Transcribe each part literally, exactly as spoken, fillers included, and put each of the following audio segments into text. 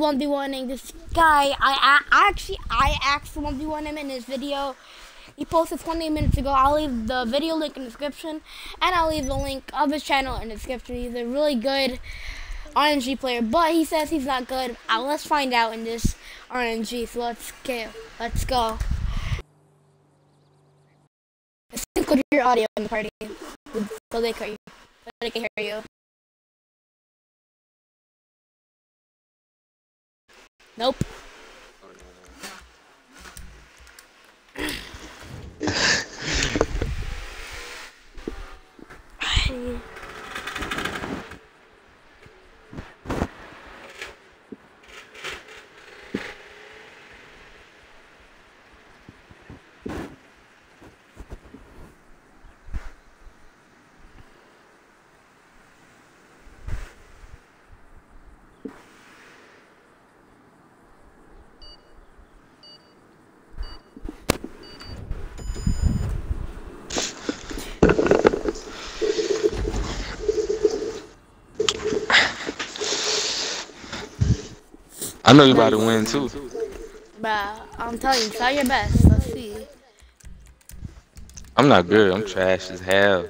one v one-ing this guy. I, I actually, I asked to one v one him in his video. He posted twenty minutes ago. I'll leave the video link in the description, and I'll leave the link of his channel in the description. He's a really good R N G player, but he says he's not good. Uh, let's find out in this R N G. So let's go. Let's go. Sync with your audio in the party, so they can, so they can hear you. Nope. I know you about to win too. Bruh, I'm telling you, try your best. Let's see. I'm not good. I'm trash as hell.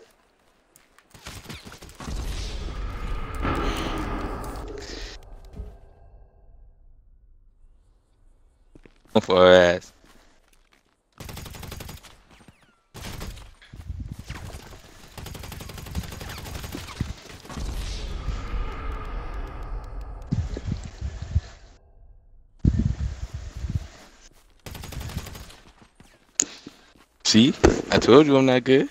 For her ass. See? I told you I'm not good.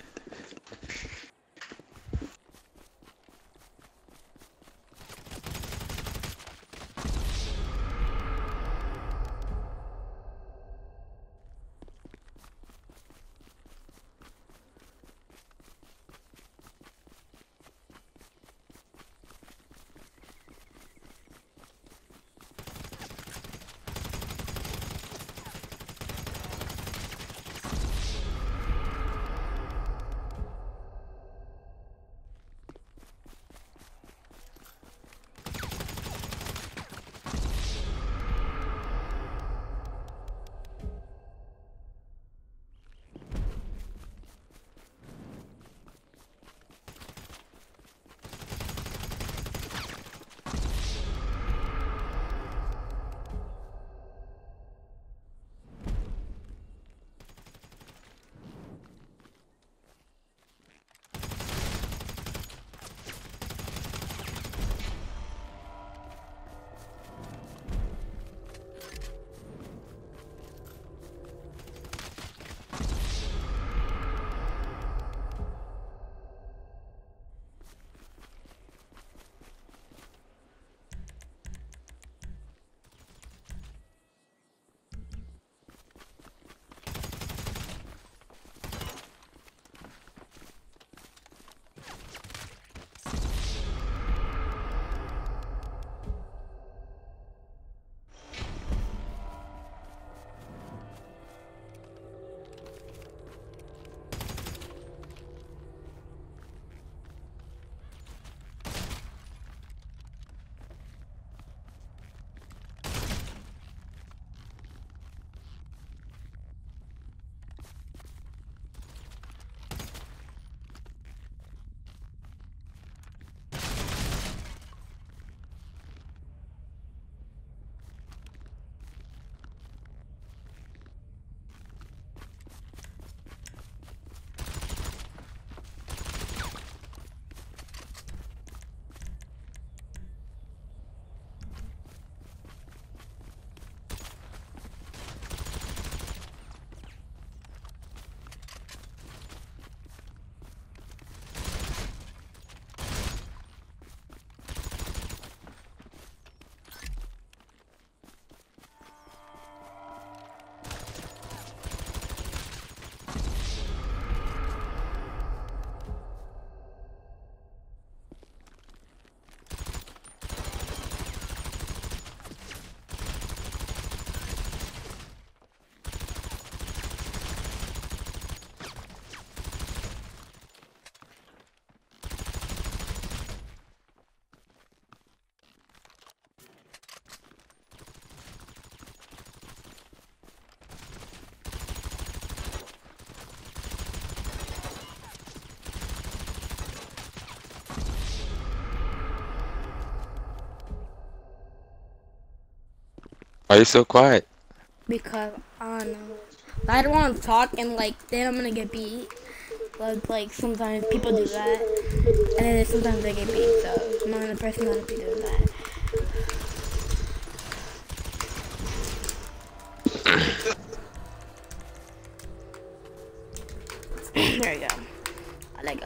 Why you so quiet? Because I don't know. I don't want to talk and like then I'm gonna get beat. Like, like sometimes people do that, and then sometimes they get beat. So I'm not the person gonna be doing that. There you go. I let go.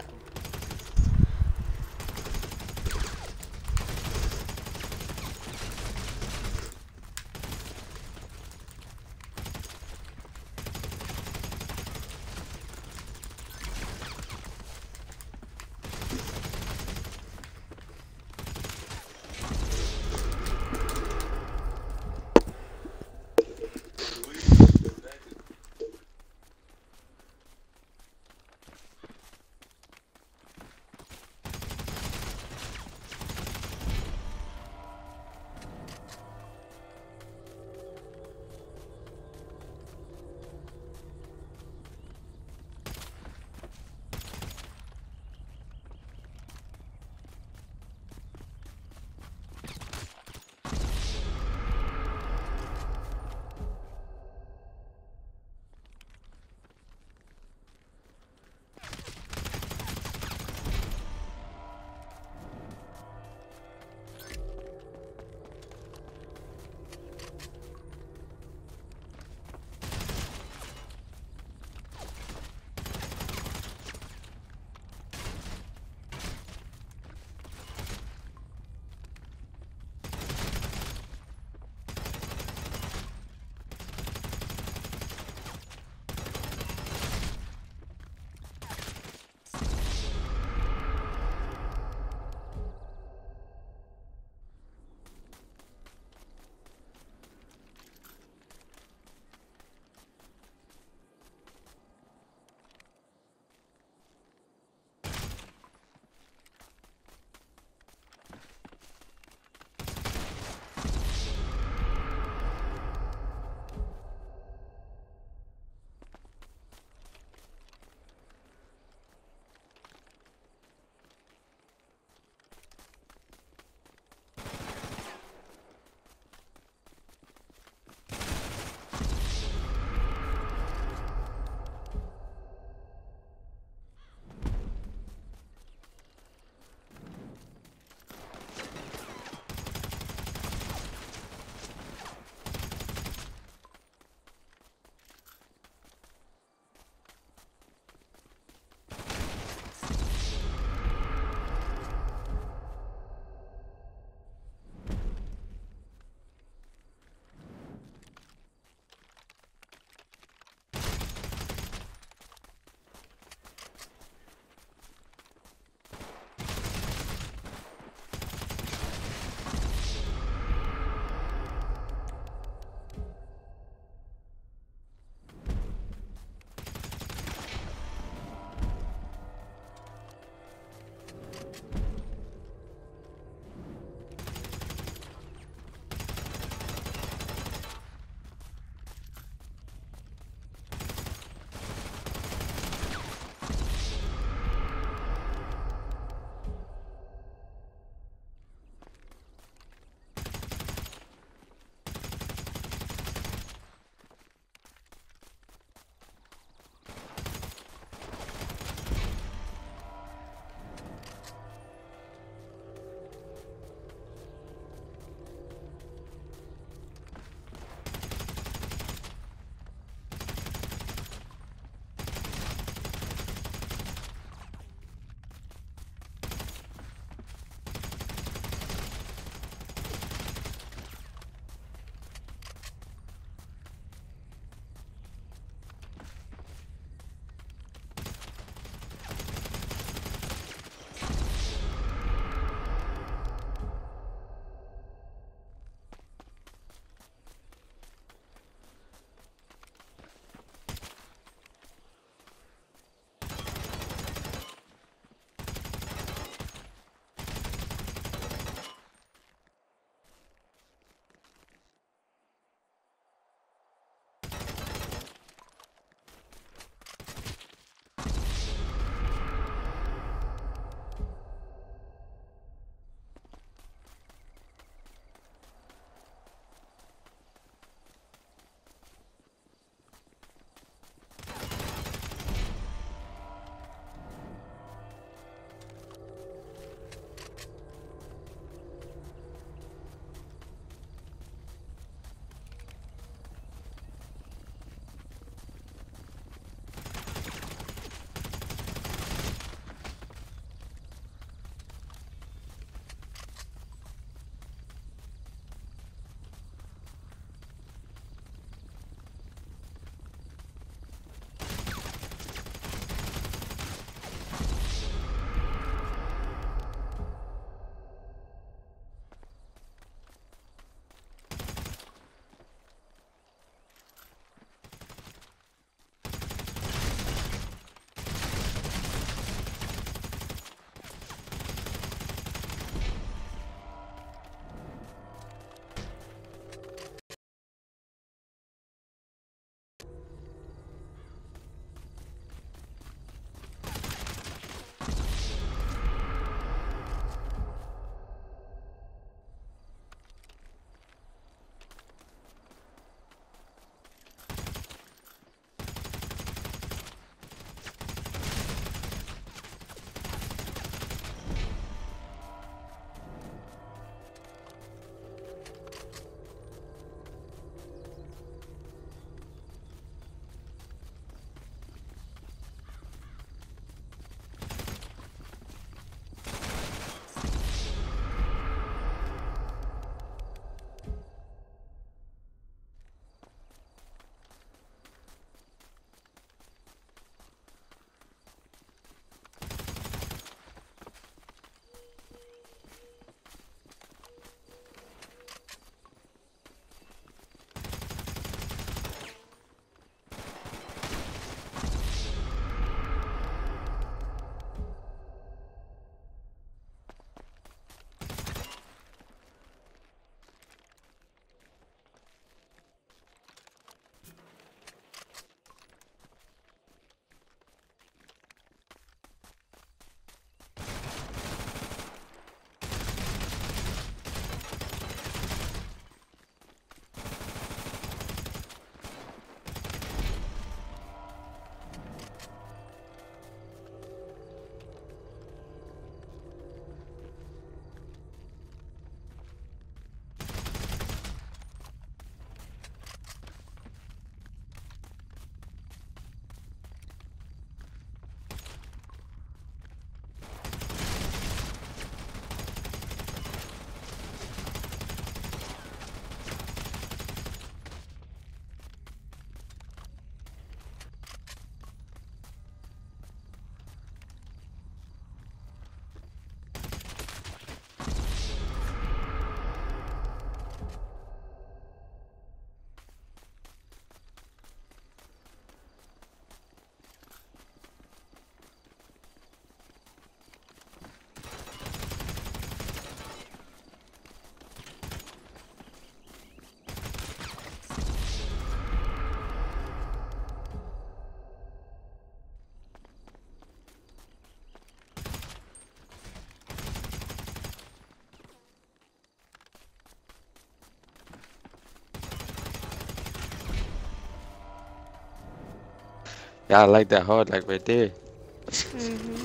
Yeah, I like that hard, like right there. Mm-hmm.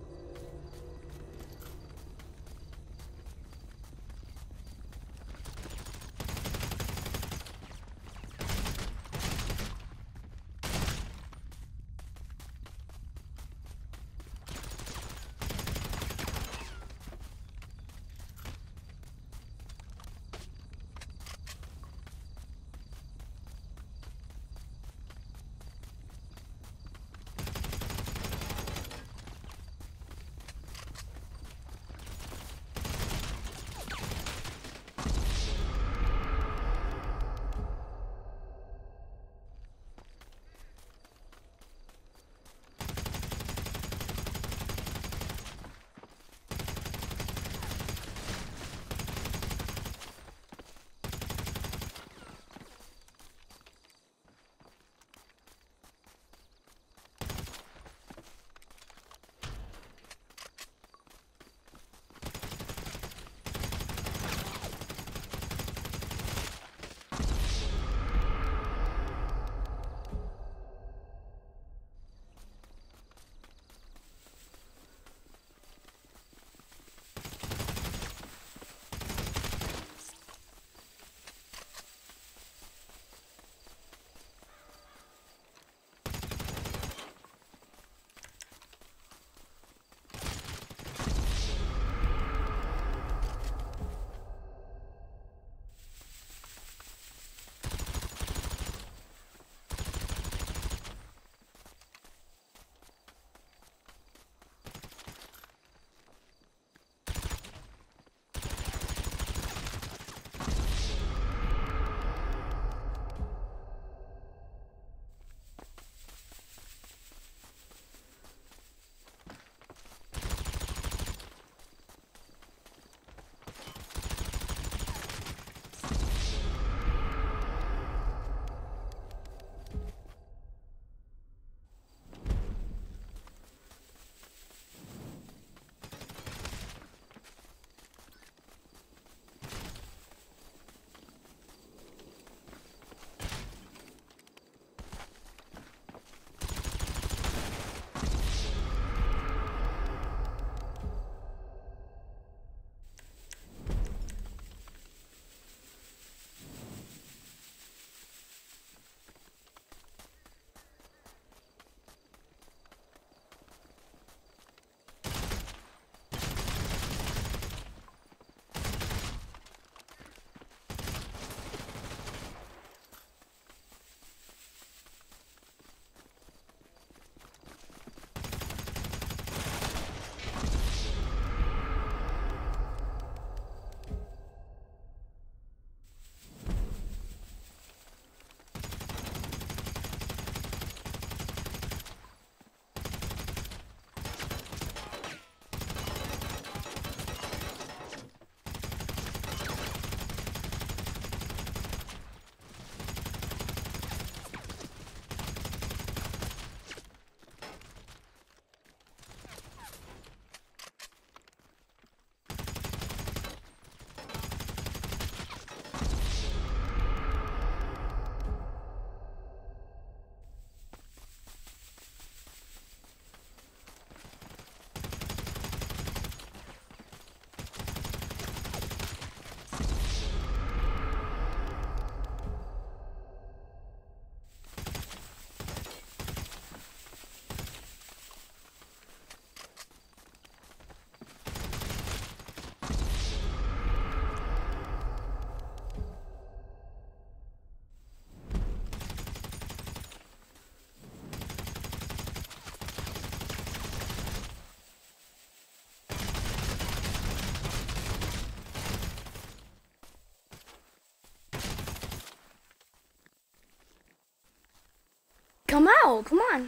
Come out, come on.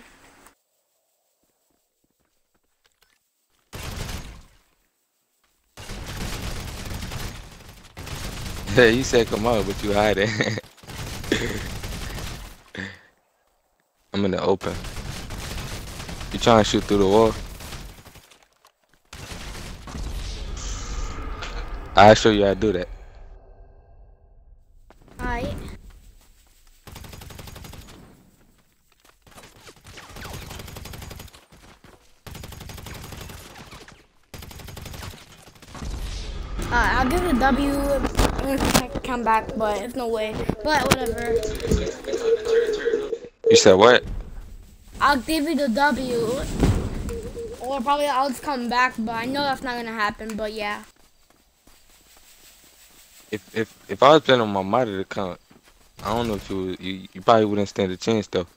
Hey, you said come out, but you hiding. I'm in the open. You trying to shoot through the wall? I'll show you how to do that. Alright. I'll give it a W. I'm gonna come back, but it's no way. But whatever. You said what? I'll give it a W. Or probably I'll just come back, but I know that's not gonna happen. But yeah. If if if I was playing on my monitor account, I don't know if you would, you you probably wouldn't stand a chance though.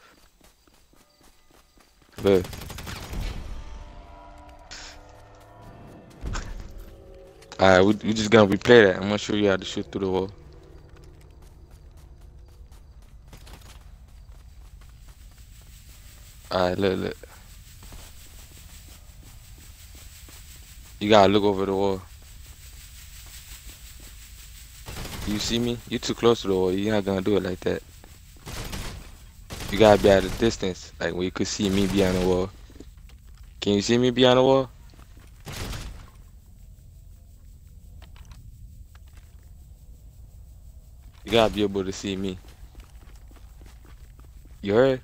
But alright, we we just gonna replay that. I'm gonna show you how to shoot through the wall. Alright, look, look. You gotta look over the wall. You see me? You too close to the wall. You're not gonna do it like that. You gotta be at a distance, like where you could see me behind the wall. Can you see me behind the wall? You gotta be able to see me. You heard?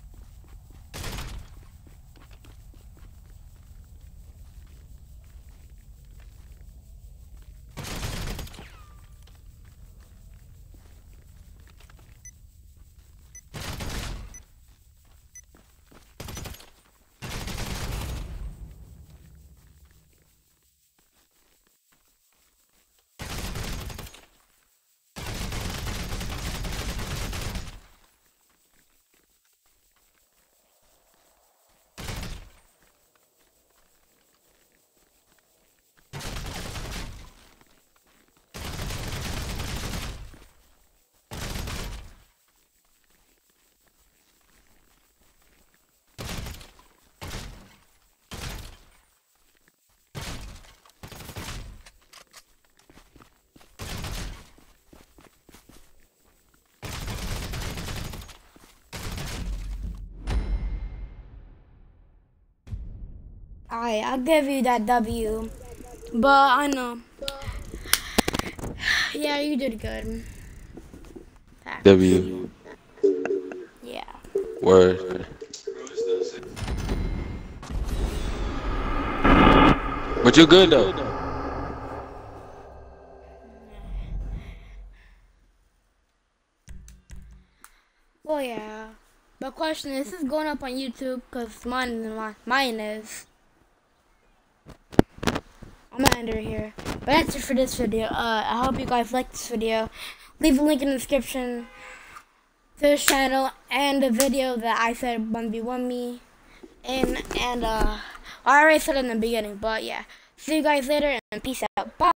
Alright, I'll give you that W. But I know. Yeah, you did good. W. Yeah. Word. But you're good though. Well, yeah. But question is, this is going up on YouTube because mine, mine is. I'm gonna end it here. But that's it for this video. Uh, I hope you guys liked this video. Leave a link in the description to this channel and the video that I said one v one me. And, and uh, I already said it in the beginning, but yeah. See you guys later and peace out. Bye.